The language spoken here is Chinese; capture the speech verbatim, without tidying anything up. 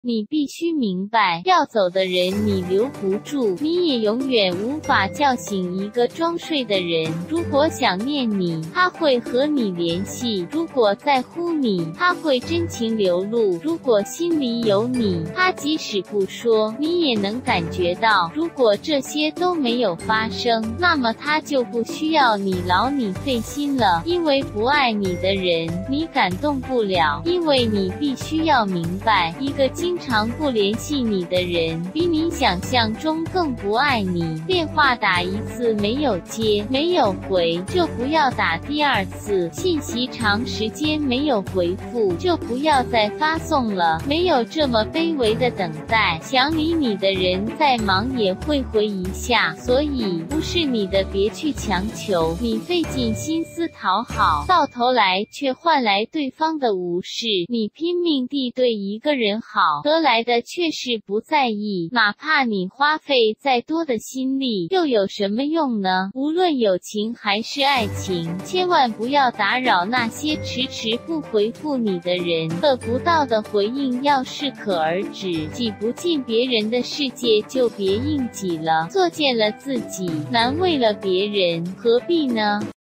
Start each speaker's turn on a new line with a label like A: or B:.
A: 你必须明白，要走的人你留不住，你也永远无法叫醒一个装睡的人。如果想念你，他会和你联系；如果在乎你，他会真情流露；如果心里有你，他即使不说，你也能感觉到。如果这些都没有发生，那么他就不需要你劳你费心了，因为不爱你的人，你感动不了。因为你必须要明白，一个经常不联系你的人，比你想象中更不爱你。电话打一次没有接，没有回，就不要打第二次；信息长时间没有回复，就不要再发送了。没有这么卑微的等待，想理你的人再忙也会回一下。所以，不是你的别去强求，你费尽心思讨好，到头来却换来对方的无视。你拼命地对一个人好，得来的却是不在意，哪怕你花费再多的心力，又有什么用呢？无论友情还是爱情，千万不要打扰那些迟迟不回复你的人。得不到的回应要适可而止，挤不进别人的世界就别硬挤了，作践了自己，难为了别人，何必呢？